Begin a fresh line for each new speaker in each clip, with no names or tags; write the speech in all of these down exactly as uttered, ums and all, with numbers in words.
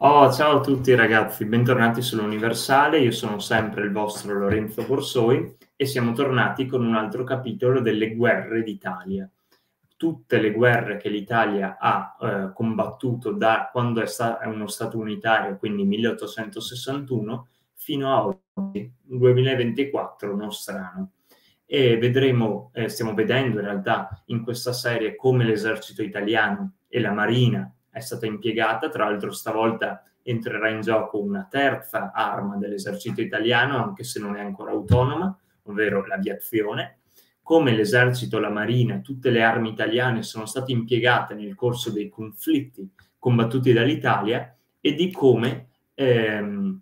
Oh, ciao a tutti ragazzi, bentornati sull'Universale, io sono sempre il vostro Lorenzo Borsoi e siamo tornati con un altro capitolo delle guerre d'Italia. Tutte le guerre che l'Italia ha eh, combattuto da quando è, sta- è uno Stato unitario, quindi milleottocentosessantuno, fino a oggi, duemilaventiquattro nostrano. E vedremo, eh, stiamo vedendo in realtà in questa serie come l'esercito italiano e la Marina è stata impiegata, tra l'altro stavolta entrerà in gioco una terza arma dell'esercito italiano, anche se non è ancora autonoma, ovvero l'aviazione. Come l'esercito, la marina, tutte le armi italiane sono state impiegate nel corso dei conflitti combattuti dall'Italia e di come ehm,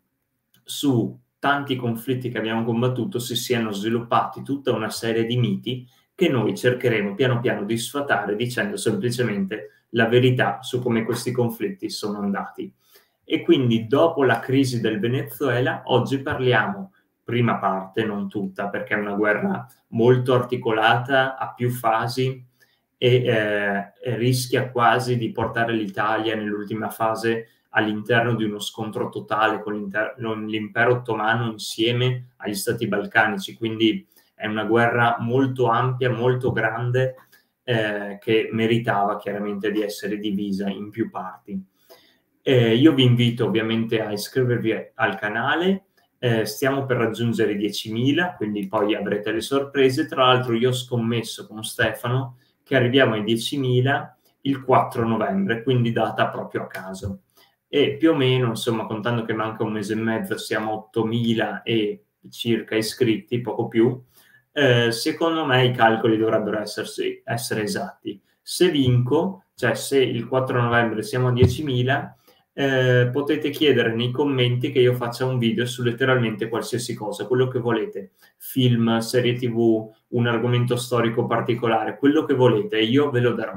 su tanti conflitti che abbiamo combattuto si siano sviluppati tutta una serie di miti che noi cercheremo piano piano di sfatare dicendo semplicemente la verità su come questi conflitti sono andati. E quindi dopo la crisi del Venezuela, oggi parliamo, prima parte, non tutta, perché è una guerra molto articolata, a più fasi e eh, rischia quasi di portare l'Italia nell'ultima fase all'interno di uno scontro totale con l'impero ottomano insieme agli stati balcanici, quindi è una guerra molto ampia, molto grande, eh, che meritava chiaramente di essere divisa in più parti. Eh, io vi invito ovviamente a iscrivervi al canale, eh, stiamo per raggiungere i diecimila, quindi poi avrete le sorprese. Tra l'altro io ho scommesso con Stefano che arriviamo ai diecimila il quattro novembre, quindi data proprio a caso. E più o meno, insomma, contando che manca un mese e mezzo, siamo a ottomila e circa iscritti, poco più. Eh, secondo me i calcoli dovrebbero essersi, essere esatti. Se vinco, cioè se il quattro novembre siamo a diecimila, eh, potete chiedere nei commenti che io faccia un video su letteralmente qualsiasi cosa, quello che volete, film, serie tv, un argomento storico particolare, quello che volete, io ve lo darò.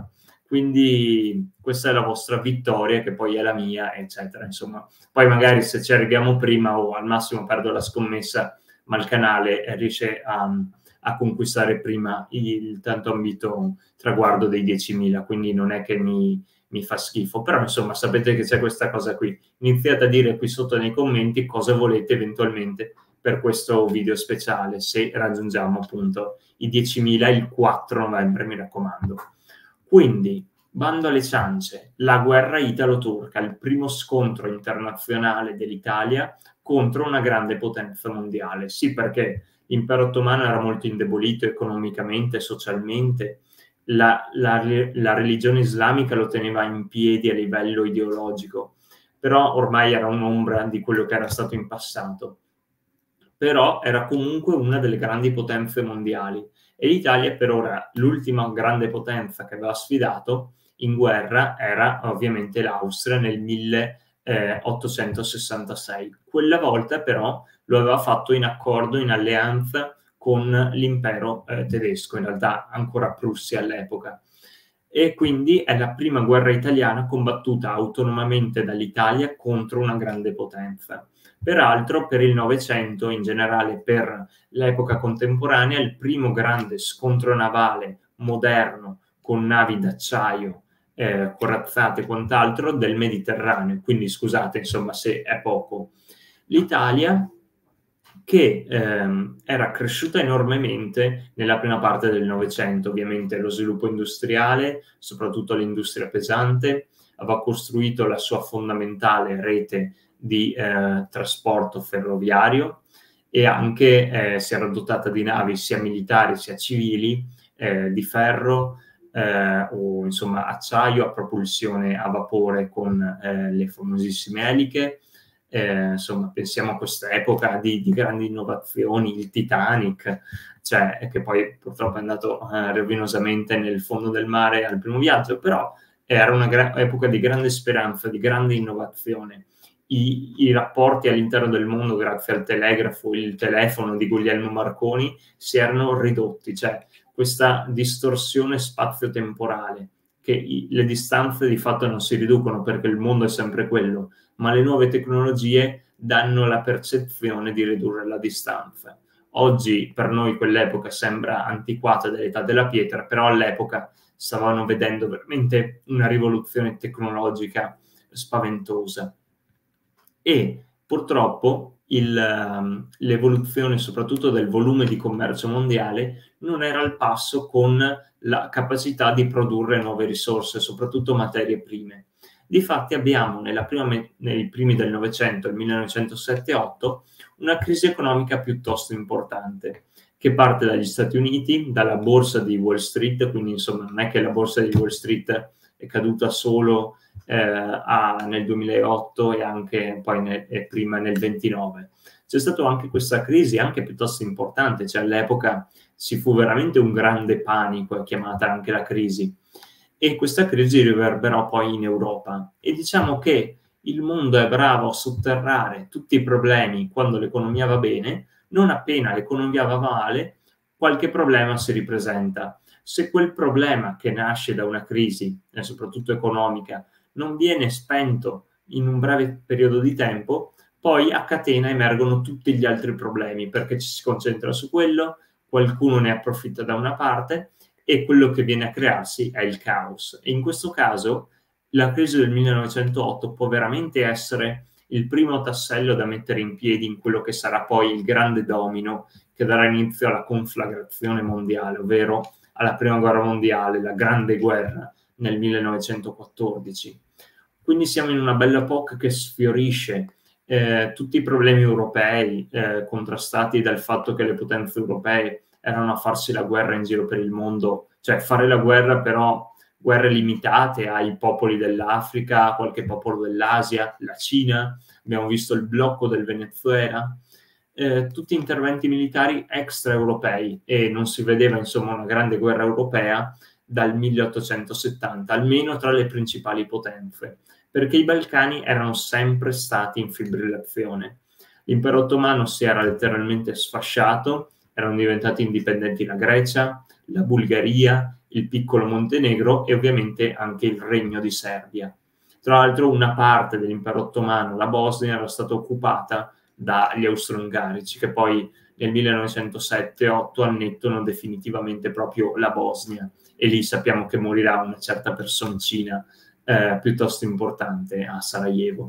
Quindi questa è la vostra vittoria, che poi è la mia, eccetera. Insomma, poi magari se ci arriviamo prima o al massimo perdo la scommessa, ma il canale riesce a, a conquistare prima il tanto ambito traguardo dei diecimila, quindi non è che mi, mi fa schifo, però insomma sapete che c'è questa cosa qui. Iniziate a dire qui sotto nei commenti cosa volete eventualmente per questo video speciale, se raggiungiamo appunto i diecimila il quattro novembre, mi raccomando. Quindi, bando alle ciance, la guerra italo-turca, il primo scontro internazionale dell'Italia contro una grande potenza mondiale. Sì, perché l'impero ottomano era molto indebolito economicamente, socialmente, la, la, la religione islamica lo teneva in piedi a livello ideologico, però ormai era un'ombra di quello che era stato in passato. Però era comunque una delle grandi potenze mondiali e l'Italia per ora l'ultima grande potenza che aveva sfidato in guerra era ovviamente l'Austria nel milleottocentosessantasei. Quella volta però lo aveva fatto in accordo, in alleanza con l'impero eh, tedesco, in realtà ancora Prussia all'epoca. E quindi è la prima guerra italiana combattuta autonomamente dall'Italia contro una grande potenza. Peraltro per il Novecento, in generale per l'epoca contemporanea, il primo grande scontro navale moderno con navi d'acciaio, eh, corazzate e quant'altro del Mediterraneo. Quindi scusate, insomma, se è poco. L'Italia, che ehm, era cresciuta enormemente nella prima parte del Novecento, ovviamente lo sviluppo industriale, soprattutto l'industria pesante, aveva costruito la sua fondamentale rete di eh, trasporto ferroviario e anche eh, si era dotata di navi sia militari sia civili, eh, di ferro eh, o insomma acciaio a propulsione a vapore con eh, le famosissime eliche. Eh, insomma, pensiamo a questa epoca di, di grandi innovazioni, il Titanic, cioè, che poi purtroppo è andato eh, rovinosamente nel fondo del mare al primo viaggio, però era una gra- epoca di grande speranza, di grande innovazione. I, I rapporti all'interno del mondo, grazie al telegrafo, il telefono di Guglielmo Marconi, si erano ridotti, cioè questa distorsione spazio-temporale, che i, le distanze di fatto non si riducono perché il mondo è sempre quello, ma le nuove tecnologie danno la percezione di ridurre la distanza. Oggi per noi quell'epoca sembra antiquata dell'età della pietra, però all'epoca stavano vedendo veramente una rivoluzione tecnologica spaventosa. e purtroppo il, l'evoluzione soprattutto del volume di commercio mondiale non era al passo con la capacità di produrre nuove risorse, soprattutto materie prime. Difatti abbiamo nella prima, nei primi del Novecento, il millenovecentosette otto, una crisi economica piuttosto importante, che parte dagli Stati Uniti, dalla borsa di Wall Street, quindi insomma non è che la borsa di Wall Street è caduta solo eh, a, nel duemilaotto e anche poi ne, e prima nel ventinove. C'è stata anche questa crisi anche piuttosto importante, cioè all'epoca ci fu veramente un grande panico, è chiamata anche la crisi, e questa crisi riverberò poi in Europa. E diciamo che il mondo è bravo a sotterrare tutti i problemi quando l'economia va bene, non appena l'economia va male, qualche problema si ripresenta. Se quel problema che nasce da una crisi, e soprattutto economica, non viene spento in un breve periodo di tempo, poi a catena emergono tutti gli altri problemi, perché ci si concentra su quello, qualcuno ne approfitta da una parte e quello che viene a crearsi è il caos. E in questo caso la crisi del millenovecentotto può veramente essere il primo tassello da mettere in piedi in quello che sarà poi il grande domino che darà inizio alla conflagrazione mondiale, ovvero alla prima guerra mondiale, la grande guerra nel millenovecentoquattordici. Quindi siamo in una bella epoca che sfiorisce eh, tutti i problemi europei eh, contrastati dal fatto che le potenze europee erano a farsi la guerra in giro per il mondo, cioè fare la guerra però guerre limitate ai popoli dell'Africa, qualche popolo dell'Asia, la Cina, abbiamo visto il blocco del Venezuela, eh, tutti interventi militari extraeuropei, e non si vedeva insomma una grande guerra europea dal milleottocentosettanta, almeno tra le principali potenze, perché i Balcani erano sempre stati in fibrillazione. L'impero ottomano si era letteralmente sfasciato, erano diventati indipendenti la Grecia, la Bulgaria, il piccolo Montenegro e ovviamente anche il Regno di Serbia. Tra l'altro una parte dell'impero ottomano, la Bosnia, era stata occupata dagli austro-ungarici, che poi nel millenovecentosette otto annettono definitivamente proprio la Bosnia, e lì sappiamo che morirà una certa personcina eh, piuttosto importante a Sarajevo,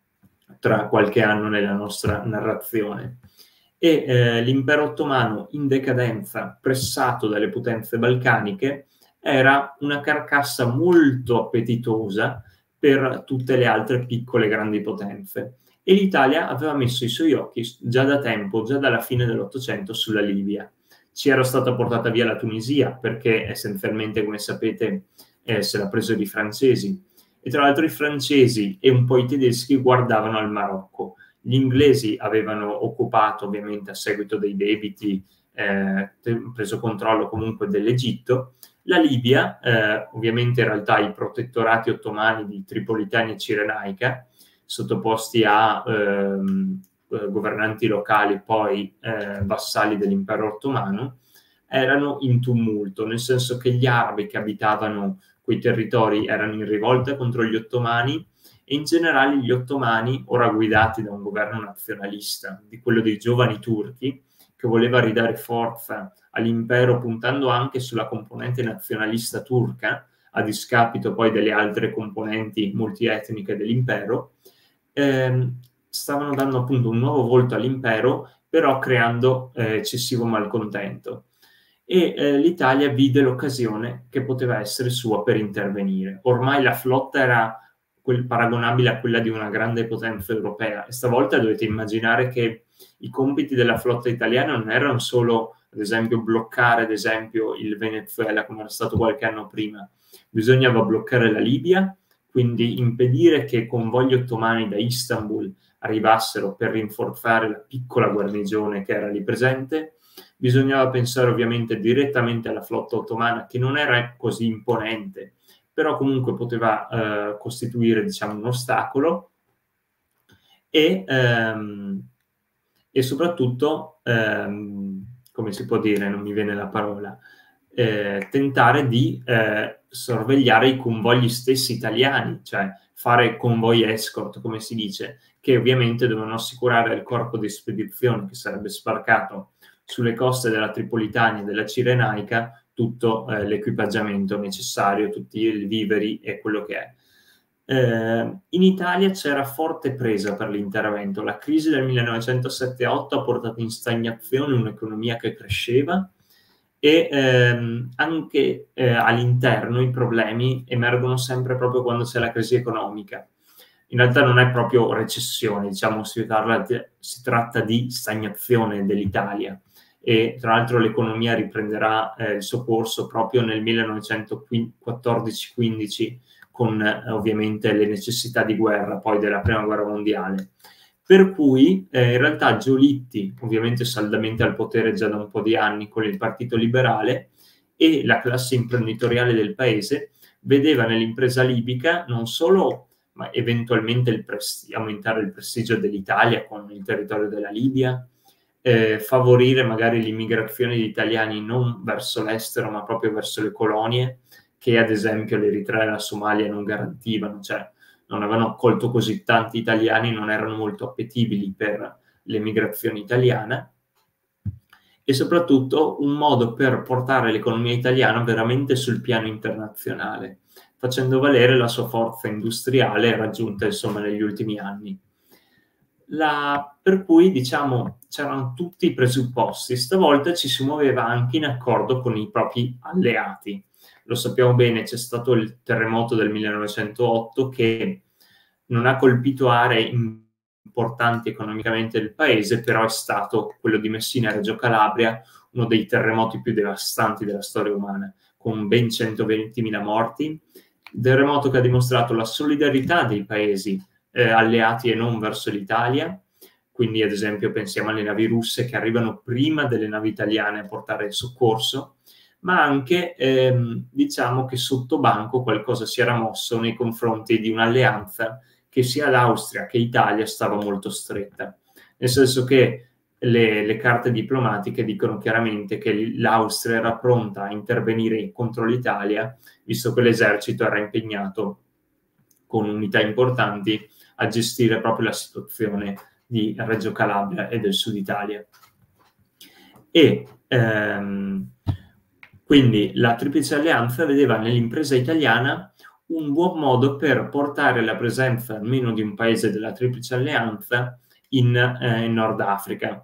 tra qualche anno nella nostra narrazione. E eh, l'impero ottomano in decadenza, pressato dalle potenze balcaniche, era una carcassa molto appetitosa per tutte le altre piccole grandi potenze. E l'Italia aveva messo i suoi occhi già da tempo, già dalla fine dell'Ottocento, sulla Libia. Ci era stata portata via la Tunisia, perché essenzialmente, come sapete, eh, se l'ha preso i francesi. E tra l'altro i francesi e un po' i tedeschi guardavano al Marocco. Gli inglesi avevano occupato, ovviamente a seguito dei debiti, eh, preso controllo comunque dell'Egitto. La Libia, eh, ovviamente in realtà i protettorati ottomani di Tripolitania e Cirenaica, sottoposti a ehm, governanti locali, poi eh, vassalli dell'impero ottomano, erano in tumulto, nel senso che gli arabi che abitavano quei territori erano in rivolta contro gli ottomani, e in generale gli ottomani, ora guidati da un governo nazionalista, di quello dei giovani turchi, che voleva ridare forza all'impero puntando anche sulla componente nazionalista turca, a discapito poi delle altre componenti multietniche dell'impero, ehm, stavano dando appunto un nuovo volto all'impero, però creando eh, eccessivo malcontento. E eh, l'Italia vide l'occasione che poteva essere sua per intervenire. Ormai la flotta era quel paragonabile a quella di una grande potenza europea, e stavolta dovete immaginare che i compiti della flotta italiana non erano solo, ad esempio, bloccare ad esempio il Venezuela, come era stato qualche anno prima. Bisognava bloccare la Libia, quindi impedire che convogli ottomani da Istanbul arrivassero per rinforzare la piccola guarnigione che era lì presente. Bisognava pensare ovviamente direttamente alla flotta ottomana, che non era così imponente, però comunque poteva eh, costituire, diciamo, un ostacolo, e, ehm, e soprattutto, ehm, come si può dire, non mi viene la parola, eh, tentare di eh, sorvegliare i convogli stessi italiani, cioè fare convoi escort, come si dice, che ovviamente dovevano assicurare al corpo di spedizione che sarebbe sbarcato sulle coste della Tripolitania e della Cirenaica tutto eh, l'equipaggiamento necessario, tutti i viveri e quello che è. Eh, in Italia c'era forte presa per l'intervento. La crisi del millenovecentosette otto ha portato in stagnazione un'economia che cresceva e ehm, anche eh, all'interno i problemi emergono sempre proprio quando c'è la crisi economica. In realtà non è proprio recessione, diciamo, si parla di, si tratta di stagnazione dell'Italia e tra l'altro l'economia riprenderà eh, il suo corso proprio nel millenovecentoquattordici quindici con eh, ovviamente le necessità di guerra poi della Prima Guerra Mondiale. Per cui eh, in realtà Giolitti, ovviamente saldamente al potere già da un po' di anni con il Partito Liberale, e la classe imprenditoriale del paese vedeva nell'impresa libica non solo ma eventualmente il presti- aumentare il prestigio dell'Italia con il territorio della Libia, eh, favorire magari l'immigrazione di italiani non verso l'estero ma proprio verso le colonie, che ad esempio l'Eritrea e la Somalia non garantivano, cioè non avevano accolto così tanti italiani, non erano molto appetibili per l'emigrazione italiana, e soprattutto un modo per portare l'economia italiana veramente sul piano internazionale, facendo valere la sua forza industriale raggiunta insomma negli ultimi anni. La, per cui diciamo c'erano tutti i presupposti, stavolta ci si muoveva anche in accordo con i propri alleati. Lo sappiamo bene, c'è stato il terremoto del millenovecentootto che non ha colpito aree importanti economicamente del paese, però è stato quello di Messina e Reggio Calabria uno dei terremoti più devastanti della storia umana, con ben centoventimila morti. Terremoto che ha dimostrato la solidarietà dei paesi eh, alleati e non verso l'Italia, quindi ad esempio pensiamo alle navi russe che arrivano prima delle navi italiane a portare il soccorso, ma anche ehm, diciamo che sotto banco qualcosa si era mosso nei confronti di un'alleanza che sia l'Austria che l'Italia stava molto stretta, nel senso che le, le carte diplomatiche dicono chiaramente che l'Austria era pronta a intervenire contro l'Italia, visto che l'esercito era impegnato con unità importanti a gestire proprio la situazione di Reggio Calabria e del Sud Italia. E ehm, quindi la Triplice Alleanza vedeva nell'impresa italiana un buon modo per portare la presenza almeno di un paese della Triplice Alleanza in, eh, in Nord Africa.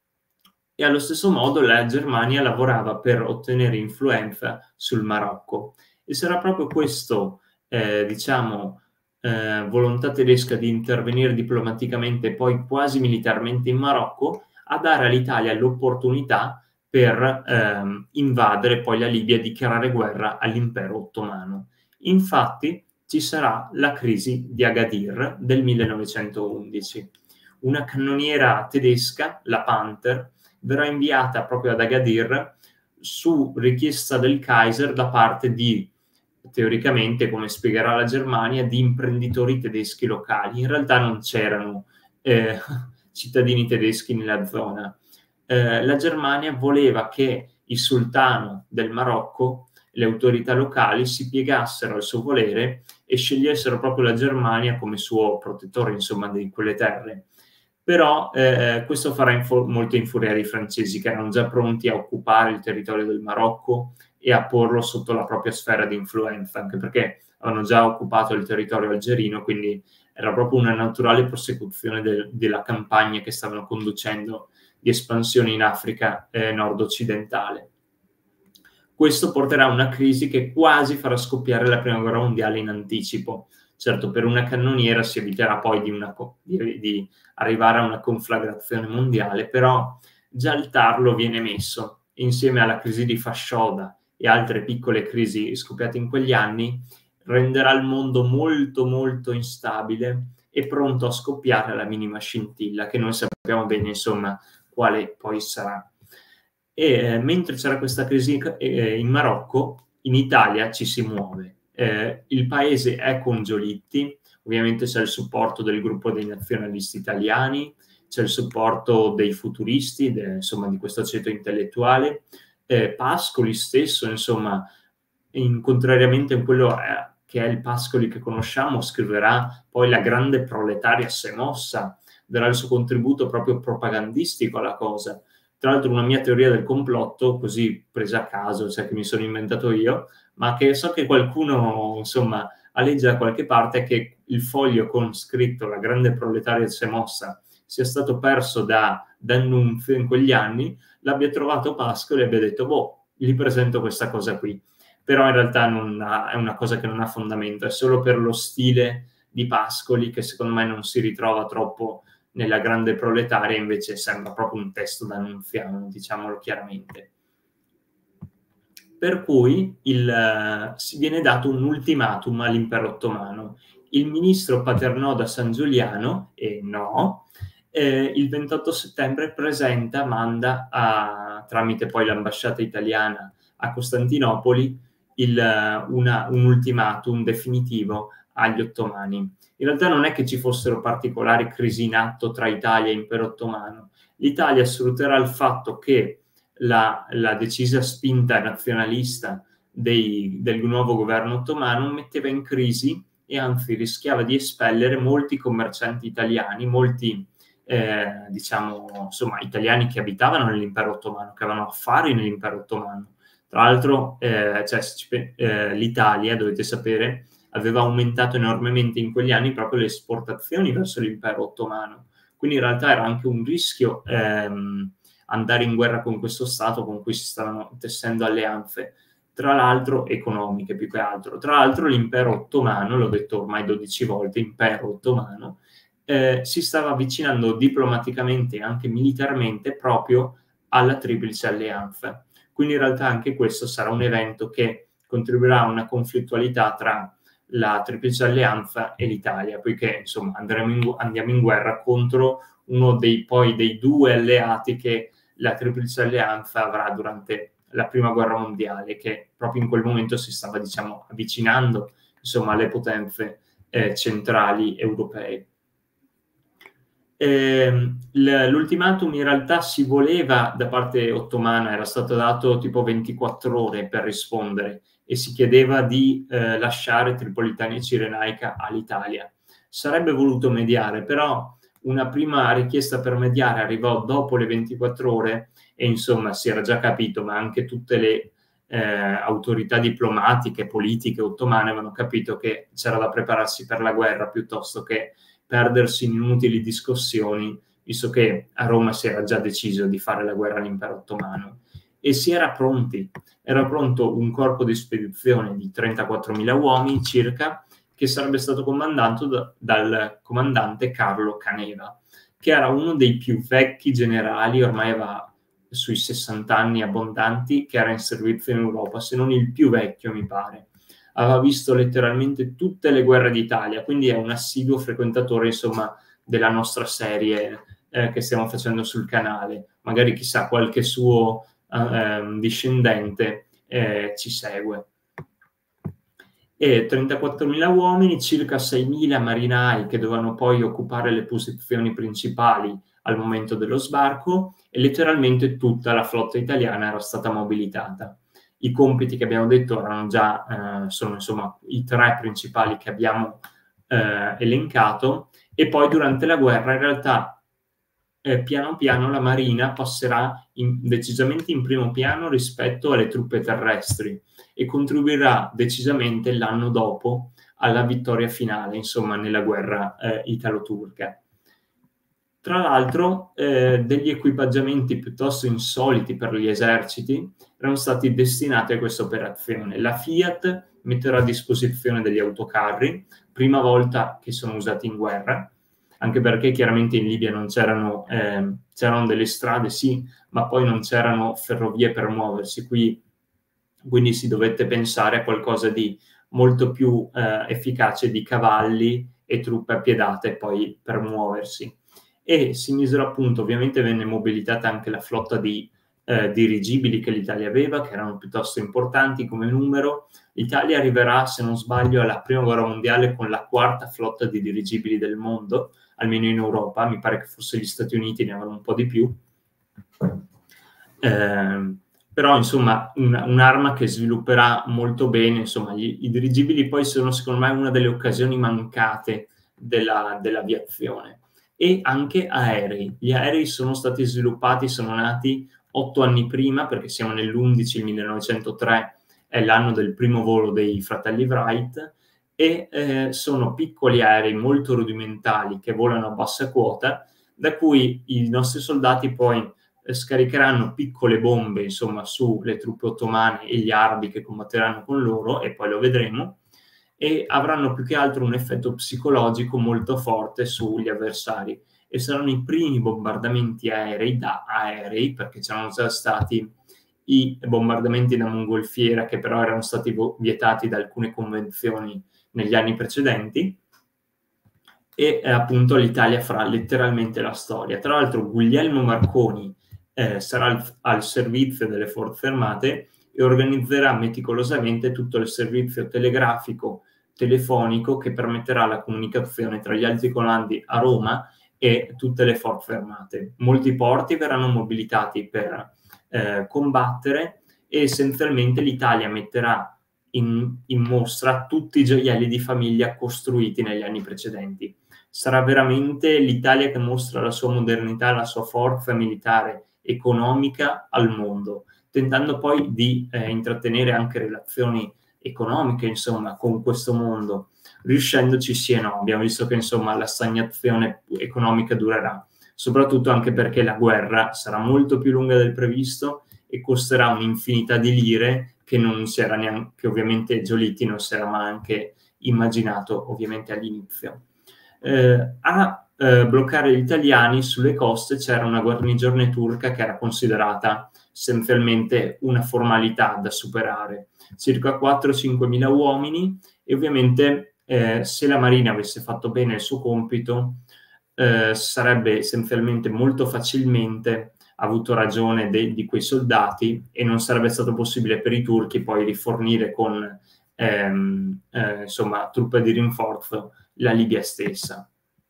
E allo stesso modo la Germania lavorava per ottenere influenza sul Marocco. E sarà proprio questo, eh, diciamo, eh, volontà tedesca di intervenire diplomaticamente e poi quasi militarmente in Marocco a dare all'Italia l'opportunità per ehm, invadere poi la Libia e dichiarare guerra all'impero ottomano. Infatti ci sarà la crisi di Agadir del millenovecentoundici. Una cannoniera tedesca, la Panther, verrà inviata proprio ad Agadir su richiesta del Kaiser da parte di, teoricamente, come spiegherà la Germania, di imprenditori tedeschi locali. In realtà non c'erano eh, cittadini tedeschi nella zona. Eh, la Germania voleva che il sultano del Marocco, le autorità locali, si piegassero al suo volere e scegliessero proprio la Germania come suo protettore, insomma, di quelle terre. Però eh, questo farà info- molto infuriare i francesi, che erano già pronti a occupare il territorio del Marocco e a porlo sotto la propria sfera di influenza, anche perché avevano già occupato il territorio algerino, quindi era proprio una naturale prosecuzione de- della campagna che stavano conducendo di espansione in Africa eh, nord-occidentale. Questo porterà a una crisi che quasi farà scoppiare la Prima Guerra Mondiale in anticipo. Certo, per una cannoniera si eviterà poi di, una, di, di arrivare a una conflagrazione mondiale, però già il tarlo viene messo, insieme alla crisi di Fashoda e altre piccole crisi scoppiate in quegli anni, renderà il mondo molto molto instabile e pronto a scoppiare alla minima scintilla, che noi sappiamo bene, insomma, quale poi sarà. E eh, mentre c'era questa crisi eh, in Marocco, in Italia ci si muove. Eh, il paese è con Giolitti, ovviamente c'è il supporto del gruppo dei nazionalisti italiani, c'è il supporto dei futuristi, de, insomma, di questo ceto intellettuale. Eh, Pascoli stesso, insomma, in, contrariamente a quello eh, che è il Pascoli che conosciamo, scriverà poi La grande proletaria s'è mossa, darà il suo contributo proprio propagandistico alla cosa. Tra l'altro una mia teoria del complotto, così presa a caso, cioè che mi sono inventato io, ma che so che qualcuno, insomma, aleggia da qualche parte che il foglio con scritto "La grande proletaria si è mossa" sia stato perso da D'Annunzio in quegli anni, l'abbia trovato Pascoli e abbia detto boh, gli presento questa cosa qui. Però in realtà non ha, è una cosa che non ha fondamento, è solo per lo stile di Pascoli che secondo me non si ritrova troppo nella grande proletaria, invece sembra proprio un testo d'annunziano, diciamolo chiaramente. Per cui il, si viene dato un ultimatum all'impero ottomano. Il ministro paternò da San Giuliano, e no, eh, il ventotto settembre presenta, manda a, tramite poi l'ambasciata italiana a Costantinopoli, il, una, un ultimatum definitivo agli ottomani. In realtà non è che ci fossero particolari crisi in atto tra Italia e impero ottomano. L'Italia sfrutterà il fatto che La, la decisa spinta nazionalista dei, del nuovo governo ottomano metteva in crisi e anzi rischiava di espellere molti commercianti italiani, molti eh, diciamo insomma italiani che abitavano nell'impero ottomano, che avevano affari nell'impero ottomano. Tra l'altro eh, cioè, eh, l'Italia, dovete sapere, aveva aumentato enormemente in quegli anni proprio le esportazioni verso l'impero ottomano, quindi in realtà era anche un rischio ehm, andare in guerra con questo Stato con cui si stavano tessendo alleanze, tra l'altro economiche più che altro. Tra l'altro l'impero ottomano, l'ho detto ormai dodici volte, impero ottomano, eh, si stava avvicinando diplomaticamente e anche militarmente proprio alla Triplice Alleanza. Quindi in realtà anche questo sarà un evento che contribuirà a una conflittualità tra la Triplice Alleanza e l'Italia, poiché insomma andremo in, andiamo in guerra contro uno dei poi dei due alleati che la Triplice Alleanza avrà durante la Prima Guerra Mondiale, che proprio in quel momento si stava, diciamo, avvicinando, insomma, alle potenze eh, centrali europee. Eh, l'ultimatum in realtà si voleva da parte ottomana, era stato dato tipo ventiquattro ore per rispondere e si chiedeva di eh, lasciare Tripolitania e Cirenaica all'Italia. Sarebbe voluto mediare, però una prima richiesta per mediare arrivò dopo le ventiquattro ore e insomma si era già capito, ma anche tutte le eh, autorità diplomatiche, politiche ottomane avevano capito che c'era da prepararsi per la guerra piuttosto che perdersi in inutili discussioni, visto che a Roma si era già deciso di fare la guerra all'impero ottomano e si era pronti. Era pronto un corpo di spedizione di trentaquattromila uomini circa, che sarebbe stato comandato da, dal comandante Carlo Caneva, che era uno dei più vecchi generali, ormai aveva sui sessanta anni abbondanti, che era in servizio in Europa, se non il più vecchio, mi pare. Aveva visto letteralmente tutte le guerre d'Italia, quindi è un assiduo frequentatore, insomma, della nostra serie eh, che stiamo facendo sul canale. Magari, chissà, qualche suo eh, discendente eh, ci segue. E trentaquattromila uomini, circa seimila marinai che dovevano poi occupare le posizioni principali al momento dello sbarco, e letteralmente tutta la flotta italiana era stata mobilitata. I compiti che abbiamo detto erano già, eh, sono insomma i tre principali che abbiamo eh, elencato, e poi durante la guerra in realtà eh, piano piano la Marina passerà in, decisamente in primo piano rispetto alle truppe terrestri e contribuirà decisamente l'anno dopo alla vittoria finale, insomma, nella guerra eh, italo-turca. Tra l'altro, eh, degli equipaggiamenti piuttosto insoliti per gli eserciti erano stati destinati a questa operazione. La Fiat metterà a disposizione degli autocarri, prima volta che sono usati in guerra, anche perché chiaramente in Libia non c'erano, eh, c'erano delle strade, sì, ma poi non c'erano ferrovie per muoversi, qui, quindi si dovette pensare a qualcosa di molto più eh, efficace di cavalli e truppe appiedate poi per muoversi. E si misero appunto, ovviamente venne mobilitata anche la flotta di eh, dirigibili che l'Italia aveva, che erano piuttosto importanti come numero. L'Italia arriverà, se non sbaglio, alla Prima Guerra Mondiale con la quarta flotta di dirigibili del mondo, almeno in Europa, mi pare che forse gli Stati Uniti ne avevano un po' di più. Eh, però insomma un, un'arma che svilupperà molto bene, insomma gli, i dirigibili poi sono secondo me una delle occasioni mancate della, dell'aviazione. E anche aerei. Gli aerei sono stati sviluppati, sono nati otto anni prima, perché siamo nell'undici, il millenovecentotre è l'anno del primo volo dei fratelli Wright, e eh, sono piccoli aerei molto rudimentali che volano a bassa quota, da cui i nostri soldati poi eh, scaricheranno piccole bombe, insomma, sulle truppe ottomane e gli arabi che combatteranno con loro, e poi lo vedremo, e avranno più che altro un effetto psicologico molto forte sugli avversari, e saranno i primi bombardamenti aerei da aerei, perché c'erano già stati i bombardamenti da mongolfiera che però erano stati vietati da alcune convenzioni negli anni precedenti, e eh, appunto l'Italia farà letteralmente la storia. Tra l'altro Guglielmo Marconi eh, sarà al, al servizio delle forze armate e organizzerà meticolosamente tutto il servizio telegrafico telefonico che permetterà la comunicazione tra gli alti comandi a Roma e tutte le forze armate. Molti porti verranno mobilitati per eh, combattere, e essenzialmente l'Italia metterà in, in mostra tutti i gioielli di famiglia costruiti negli anni precedenti. Sarà veramente l'Italia che mostra la sua modernità, la sua forza militare economica al mondo, tentando poi di eh, intrattenere anche relazioni economiche, insomma, con questo mondo, riuscendoci sì e no. Abbiamo visto che, insomma, la stagnazione economica durerà, soprattutto anche perché la guerra sarà molto più lunga del previsto e costerà un'infinità di lire che non si era neanche, che ovviamente Giolitti non si era mai anche immaginato, ovviamente, all'inizio. Eh, a eh, bloccare gli italiani sulle coste c'era una guarnigione turca che era considerata essenzialmente una formalità da superare, circa quattro cinque mila uomini, e ovviamente eh, se la Marina avesse fatto bene il suo compito eh, sarebbe essenzialmente molto facilmente avuto ragione de- di quei soldati, e non sarebbe stato possibile per i turchi poi rifornire con ehm, eh, insomma truppe di rinforzo la Libia stessa.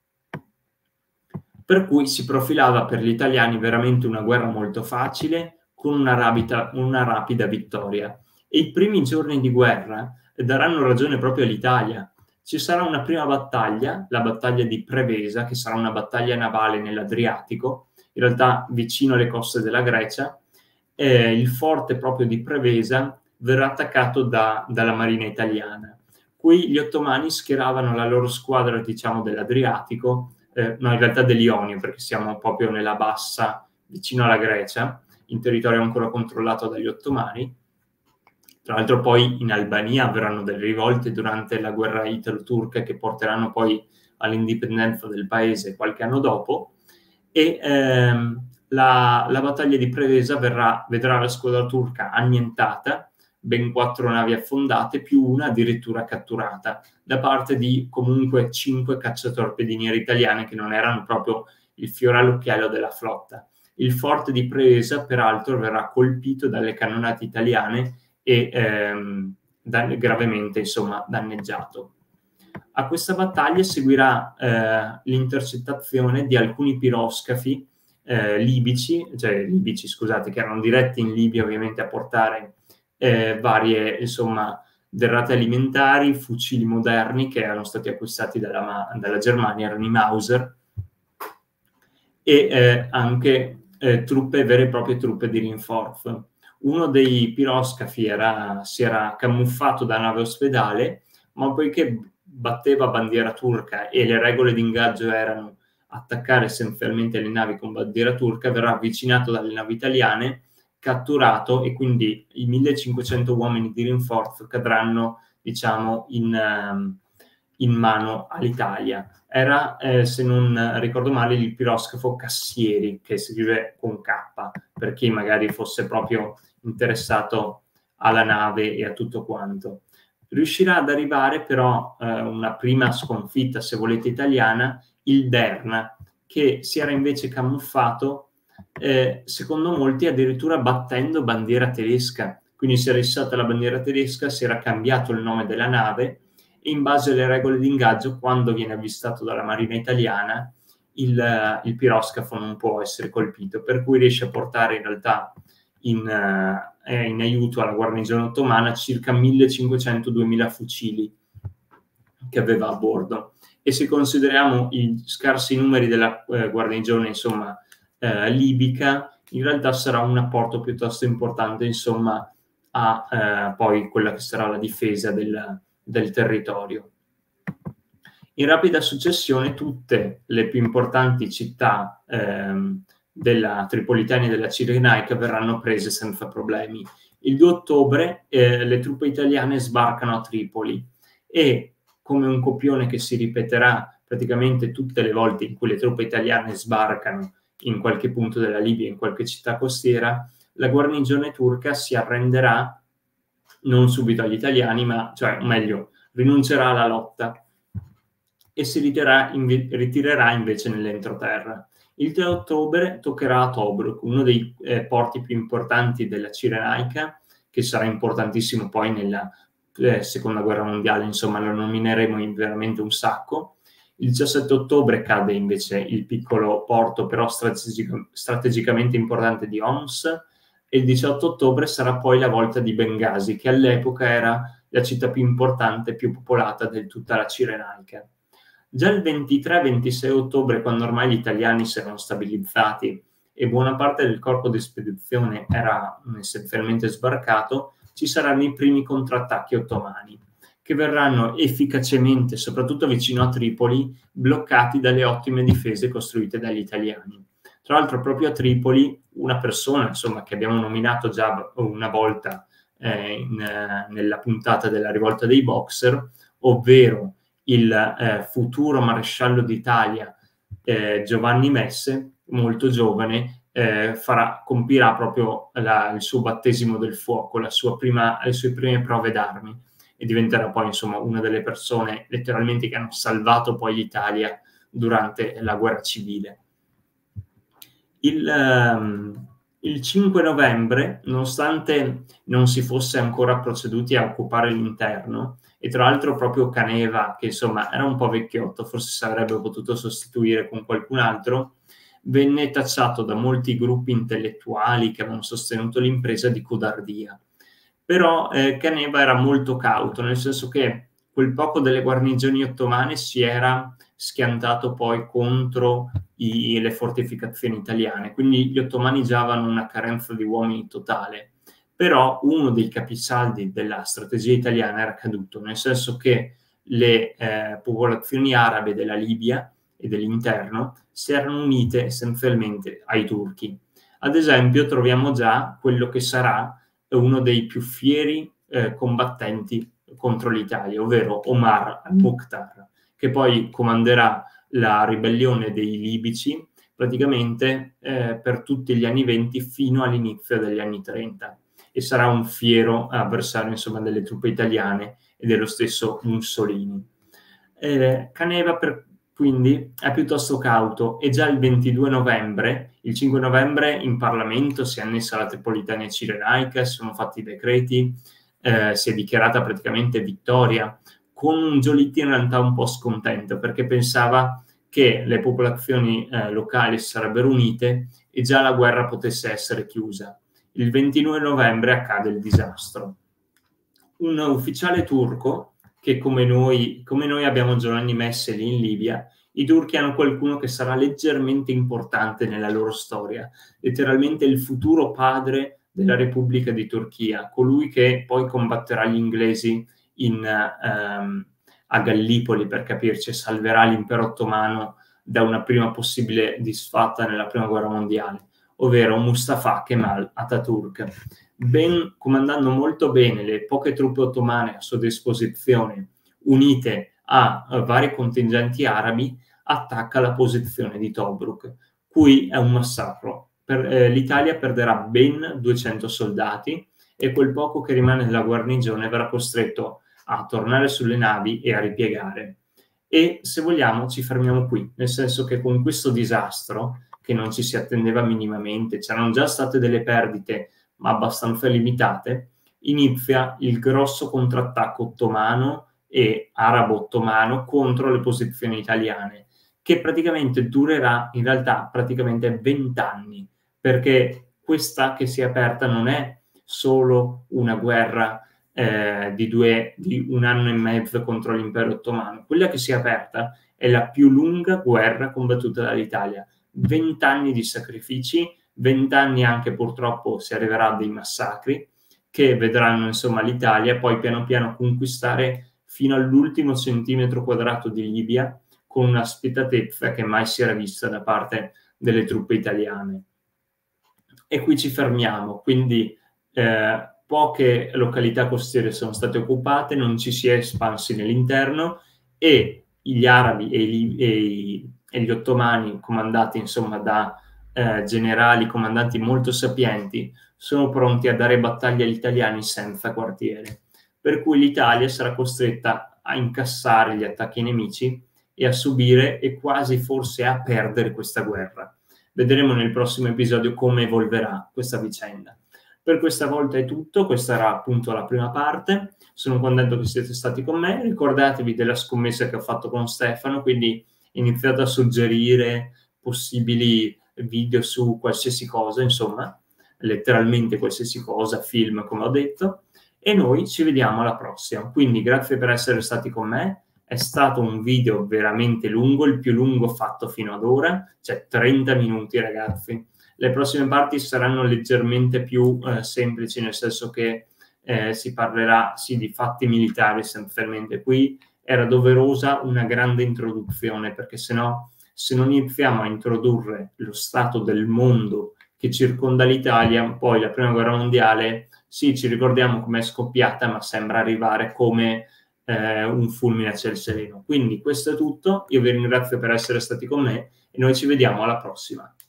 Per cui si profilava per gli italiani veramente una guerra molto facile, con una rapida, una rapida vittoria. E i primi giorni di guerra daranno ragione proprio all'Italia. Ci sarà una prima battaglia, la battaglia di Prevesa, che sarà una battaglia navale nell'Adriatico, in realtà vicino alle coste della Grecia. Eh, il forte proprio di Prevesa verrà attaccato da, dalla marina italiana. Qui gli ottomani schieravano la loro squadra, diciamo, dell'Adriatico, eh, no, in realtà dell'Ionio, perché siamo proprio nella bassa, vicino alla Grecia, in territorio ancora controllato dagli ottomani. Tra l'altro poi in Albania avranno delle rivolte durante la guerra italo-turca che porteranno poi all'indipendenza del paese qualche anno dopo, e ehm, la, la battaglia di Prevesa verrà, vedrà la squadra turca annientata, ben quattro navi affondate, più una addirittura catturata, da parte di comunque cinque cacciatorpediniere italiane che non erano proprio il fiore all'occhiello della flotta. Il forte di Prevesa, peraltro, verrà colpito dalle cannonate italiane e ehm, dan- gravemente, insomma, danneggiato. A questa battaglia seguirà eh, l'intercettazione di alcuni piroscafi eh, libici, cioè libici, scusate, che erano diretti in Libia ovviamente a portare eh, varie, insomma, derrate alimentari, fucili moderni che erano stati acquistati dalla, dalla Germania, erano i Mauser, e eh, anche eh, truppe, vere e proprie truppe di rinforzo. Uno dei piroscafi era, si era camuffato da nave ospedale, ma poiché batteva bandiera turca e le regole di ingaggio erano attaccare essenzialmente le navi con bandiera turca, verrà avvicinato dalle navi italiane, catturato, e quindi i millecinquecento uomini di rinforzo cadranno, diciamo, in, um, in mano all'Italia. Era, eh, se non ricordo male, il piroscafo Cassieri, che si scrive con K, per chi magari fosse proprio interessato alla nave e a tutto quanto. Riuscirà ad arrivare però eh, una prima sconfitta, se volete, italiana, il Derna, che si era invece camuffato, eh, secondo molti, addirittura battendo bandiera tedesca. Quindi si era issata la bandiera tedesca, si era cambiato il nome della nave, e in base alle regole di ingaggio, quando viene avvistato dalla marina italiana, il, il piroscafo non può essere colpito, per cui riesce a portare in realtà in, eh, in aiuto alla guarnigione ottomana circa millecinquecento duemila fucili che aveva a bordo. E se consideriamo i scarsi numeri della eh, guarnigione, insomma, eh, libica, in realtà sarà un apporto piuttosto importante, insomma, a eh, poi quella che sarà la difesa del, del territorio. In rapida successione tutte le più importanti città ehm, della Tripolitania e della Cirenaica verranno prese senza problemi. Il due ottobre eh, le truppe italiane sbarcano a Tripoli e, come un copione che si ripeterà praticamente tutte le volte in cui le truppe italiane sbarcano in qualche punto della Libia, in qualche città costiera, la guarnigione turca si arrenderà non subito agli italiani, ma, cioè, meglio, rinuncerà alla lotta e si ritirerà, inve- ritirerà invece nell'entroterra. Il tre ottobre toccherà a Tobruk, uno dei eh, porti più importanti della Cirenaica, che sarà importantissimo poi nella eh, seconda guerra mondiale, insomma lo nomineremo veramente un sacco. Il diciassette ottobre cade invece il piccolo porto però strategic- strategicamente importante di Homs, e il diciotto ottobre sarà poi la volta di Bengasi, che all'epoca era la città più importante e più popolata di tutta la Cirenaica. Già il ventitré ventisei ottobre, quando ormai gli italiani si erano stabilizzati e buona parte del corpo di spedizione era essenzialmente sbarcato, ci saranno i primi contrattacchi ottomani, che verranno efficacemente, soprattutto vicino a Tripoli, bloccati dalle ottime difese costruite dagli italiani. Tra l'altro proprio a Tripoli una persona, insomma, che abbiamo nominato già una volta eh, in, eh, nella puntata della rivolta dei Boxer, ovvero il eh, futuro maresciallo d'Italia eh, Giovanni Messe, molto giovane, eh, farà, compirà proprio la, il suo battesimo del fuoco, la sua prima, le sue prime prove d'armi, e diventerà poi insomma una delle persone letteralmente che hanno salvato poi l'Italia durante la guerra civile. Il, um, il cinque novembre, nonostante non si fosse ancora proceduti a occupare l'interno, e tra l'altro proprio Caneva, che insomma era un po' vecchiotto, forse si avrebbe potuto sostituire con qualcun altro, venne tacciato da molti gruppi intellettuali che avevano sostenuto l'impresa di codardia. Però eh, Caneva era molto cauto, nel senso che quel poco delle guarnigioni ottomane si era schiantato poi contro i, le fortificazioni italiane, quindi gli ottomani già avevano una carenza di uomini totale. Però uno dei capisaldi della strategia italiana era caduto, nel senso che le eh, popolazioni arabe della Libia e dell'interno si erano unite essenzialmente ai turchi. Ad esempio troviamo già quello che sarà uno dei più fieri eh, combattenti contro l'Italia, ovvero Omar al-Mukhtar, che poi comanderà la ribellione dei libici praticamente eh, per tutti gli anni venti fino all'inizio degli anni trenta. E sarà un fiero avversario insomma delle truppe italiane e dello stesso Mussolini. Eh, Caneva per, quindi è piuttosto cauto, e già il ventidue novembre, il cinque novembre in Parlamento si è annessa la Tripolitania Cirenaica, si sono fatti i decreti, eh, si è dichiarata praticamente vittoria, con un Giolitti in realtà un po' scontento, perché pensava che le popolazioni eh, locali si sarebbero unite e già la guerra potesse essere chiusa. Il ventinove novembre accade il disastro. Un ufficiale turco, che come noi, come noi abbiamo Giovanni Messe lì in Libia, i turchi hanno qualcuno che sarà leggermente importante nella loro storia, letteralmente il futuro padre della Repubblica di Turchia, colui che poi combatterà gli inglesi in, um, a Gallipoli, per capirci, salverà l'impero ottomano da una prima possibile disfatta nella prima guerra mondiale, ovvero Mustafa Kemal Atatürk. Ben, comandando molto bene le poche truppe ottomane a sua disposizione, unite a, a vari contingenti arabi, attacca la posizione di Tobruk. Qui è un massacro. Per, eh, L'Italia perderà ben duecento soldati e quel poco che rimane della guarnigione verrà costretto a tornare sulle navi e a ripiegare. E se vogliamo ci fermiamo qui, nel senso che con questo disastro, che non ci si attendeva minimamente, c'erano già state delle perdite ma abbastanza limitate, inizia il grosso contrattacco ottomano e arabo-ottomano contro le posizioni italiane, che praticamente durerà in realtà praticamente vent'anni, perché questa che si è aperta non è solo una guerra eh, di, due, di un anno e mezzo contro l'impero ottomano, quella che si è aperta è la più lunga guerra combattuta dall'Italia, vent'anni di sacrifici, vent'anni anche purtroppo si arriverà a dei massacri che vedranno insomma l'Italia poi piano piano conquistare fino all'ultimo centimetro quadrato di Libia, con una spietatezza che mai si era vista da parte delle truppe italiane. E qui ci fermiamo, quindi eh, poche località costiere sono state occupate, non ci si è espansi nell'interno e gli arabi e, i, e, i, e gli ottomani, comandati insomma da eh, generali, comandanti molto sapienti, sono pronti a dare battaglia agli italiani senza quartiere. Per cui l'Italia sarà costretta a incassare gli attacchi nemici e a subire e quasi forse a perdere questa guerra. Vedremo nel prossimo episodio come evolverà questa vicenda. Per questa volta è tutto, questa era appunto la prima parte. Sono contento che siete stati con me. Ricordatevi della scommessa che ho fatto con Stefano, quindi iniziate a suggerire possibili video su qualsiasi cosa, insomma, letteralmente qualsiasi cosa, film come ho detto, e noi ci vediamo alla prossima. Quindi grazie per essere stati con me. È stato un video veramente lungo, il più lungo fatto fino ad ora, cioè trenta minuti ragazzi. Le prossime parti saranno leggermente più eh, semplici, nel senso che eh, si parlerà sì di fatti militari essenzialmente. Qui era doverosa una grande introduzione, perché se no, se non iniziamo a introdurre lo stato del mondo che circonda l'Italia, poi la prima guerra mondiale, sì, ci ricordiamo com'è scoppiata, ma sembra arrivare come eh, un fulmine a ciel sereno. Quindi questo è tutto, io vi ringrazio per essere stati con me e noi ci vediamo alla prossima.